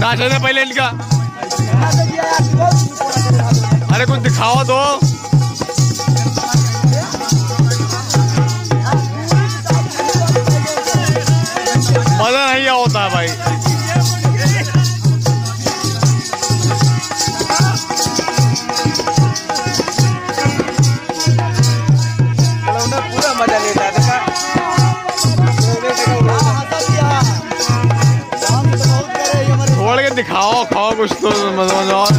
चाहिए पहले इनका। अरे कुछ दिखाओ तो। मजा नहीं होता है भाई। पूरा मजा लेता है। छोड़ के दिखाओ, खाओ कुछ तो मजा और।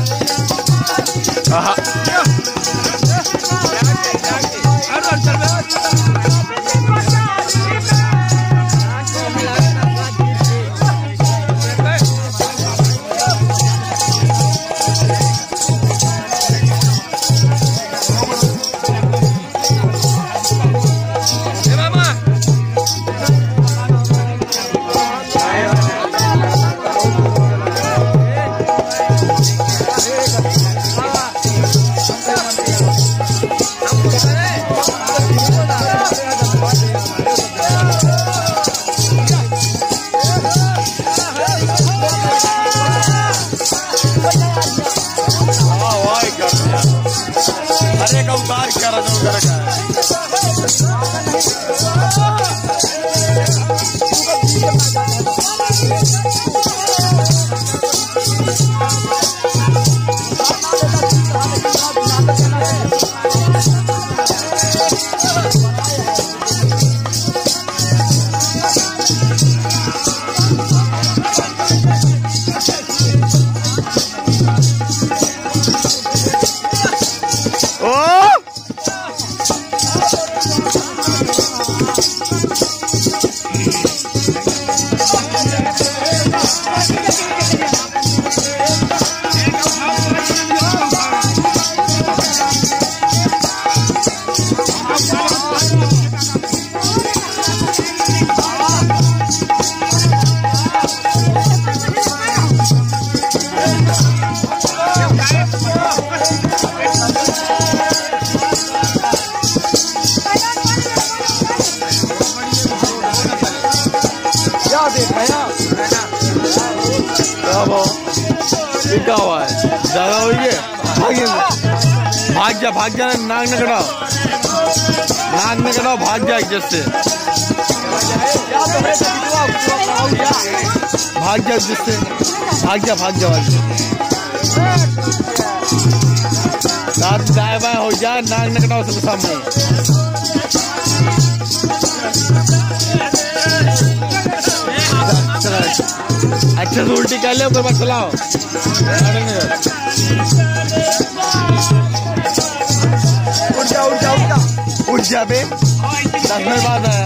अरे का उतार क्या रहा हुआ है ज्यादा हुई है। भाग जा नाक न कटाओ, भाग जा इज्जत से, भाग जा इज्जत से, भाग जा दाएं बाएं हो जाए, नाक न कटाओ सबके सामने। अच्छा से उल्टी कर ले, उसके बाद चलाओ। उठ जा बे, 10 मिनट बाद आया।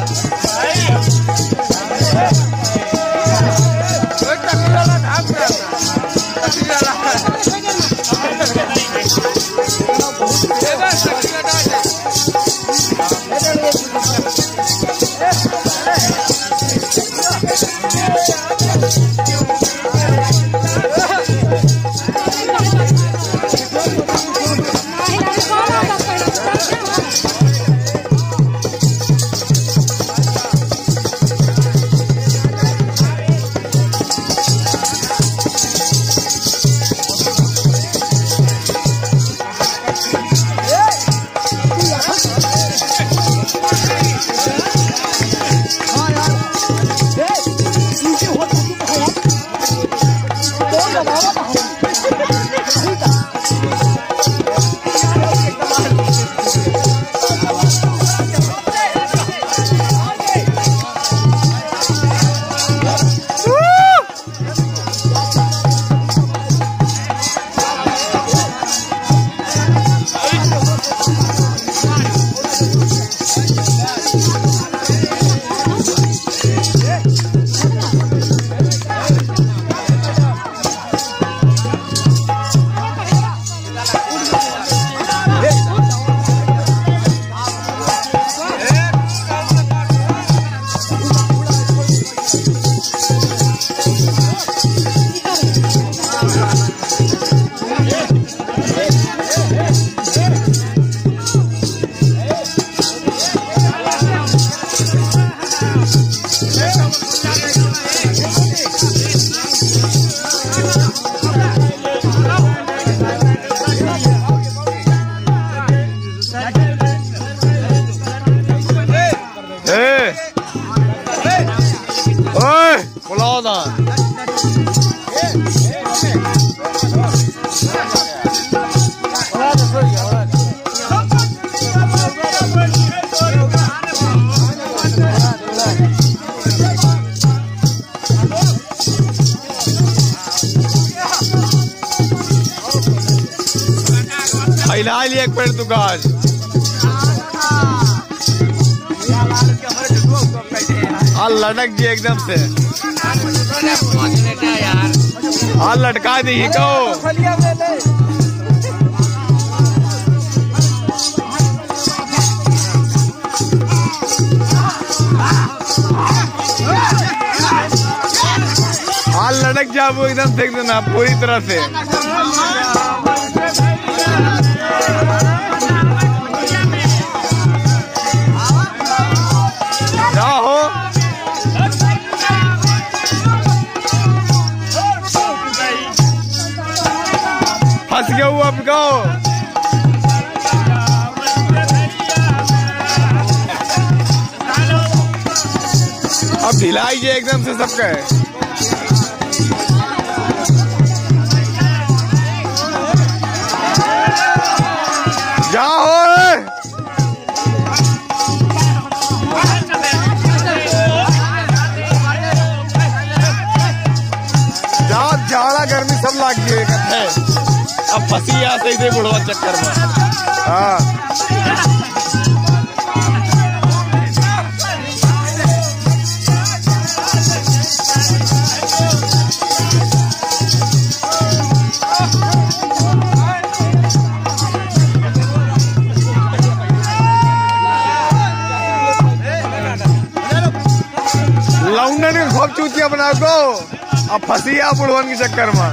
एक पेड़ तू काज लटक जी एकदम से लटका दी कहो लटक जा वो एकदम फेंक देना पूरी तरह से जाओ फंस गया हुआ अब गाओ अब ढिलाई है एकदम से सबका है जाओ जाड़ा गर्मी सब लाग गई है अब फंसी या सही से बुढ़वा चक्कर में हाँ लौंडा ने खूब चूतिया बना को अब फंसी या बुढ़वन के चक्कर में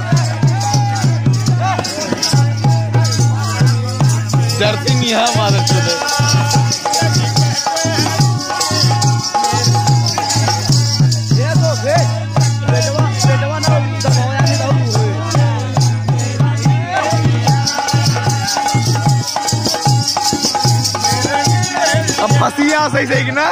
डरती नहीं है हमारे चुले अब फंसी या सही सही कि ना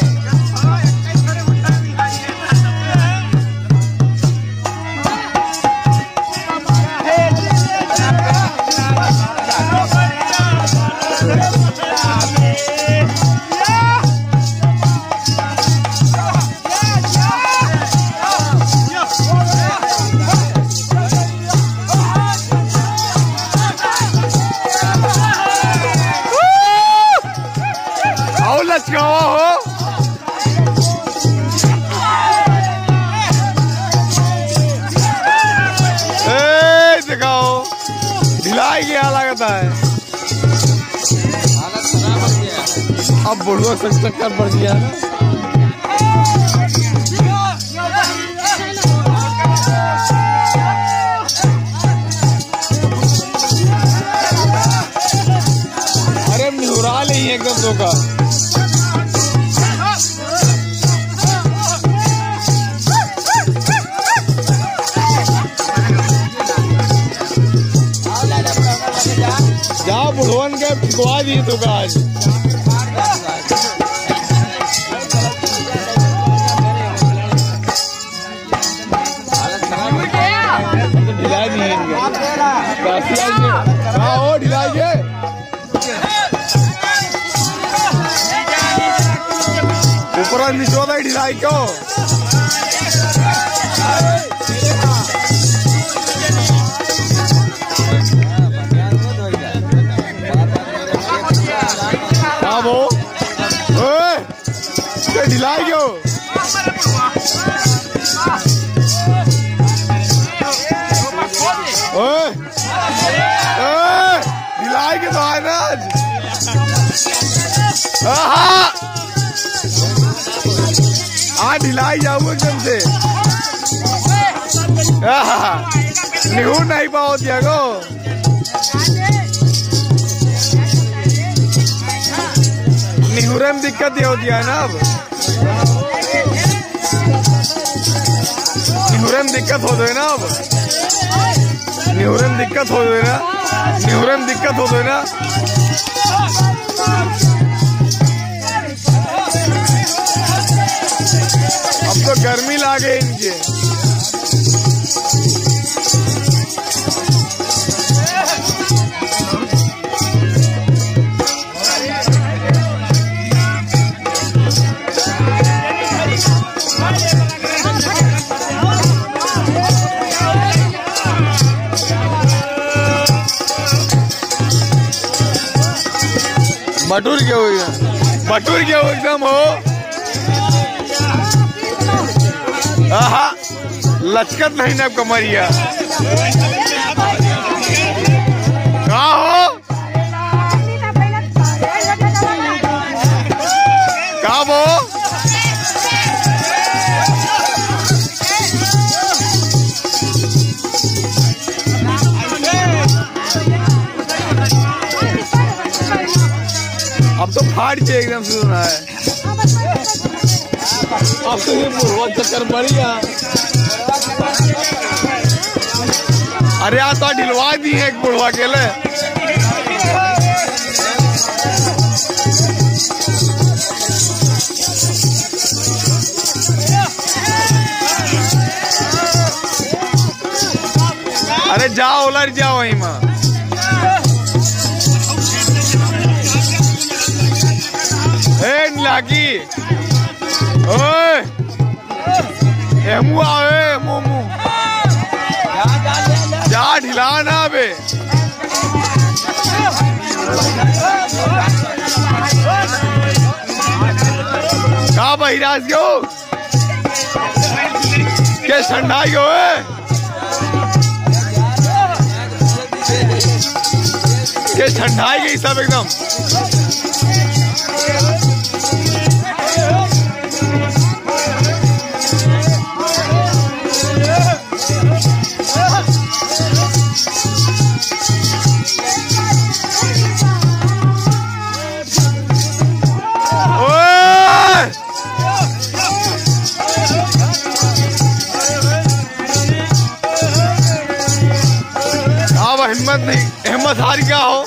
लचकावा हो दिखाओ ढिलाई क्या लगता है अब बुढ़वा चक्कर पड़ गया ना अरे निहुरा ले एकदम तो का जा बुढ़वन के ठिकवा दी तो आज ढिलाई नहीं हो ढिलाई के ऊपर नीचे होता है ढिलाई क्यों ढिलाई क्यों ढिलाई के तो है ना ढिलाई जाऊ एकदम से निहुर नहीं पाओ दिया को निहुरे में दिक्कत ये होती है ना अब निहुरे में दिक्कत हो गई ना अब निहुरे में दिक्कत हो गई ना निहुरे में दिक्कत हो गई ना अब तो गर्मी लागे इनके बटूर के हो एकदम हो। आहा लचकत नहीं ना कमरिया का हो का वो अब तो फाड़ के एकदम से सुना है। अब तो ये बुढ़वा चक्कर बढ़िया। अरे यार तो ढिलवा दी है एक बुढ़वा के लिए। अरे जाओ उलट जाओ वहीं माँ। लागी ओए एमू आवे मोमू जा ढिला ना बे। का बहिराज गयो के ठंडाई गयो के ठंडाई गई सब एकदम। हिम्मत नहीं हिम्मत हार गया हो।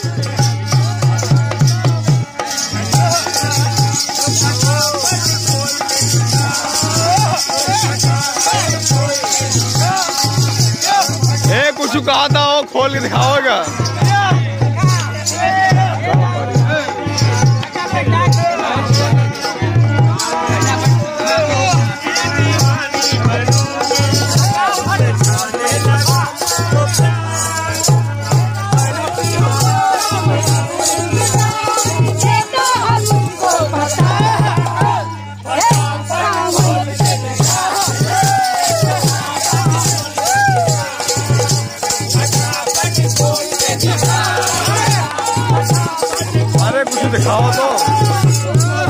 कुछ कहा था हो खोल के दिखाओगा। अरे कुछ दिखाओ तो।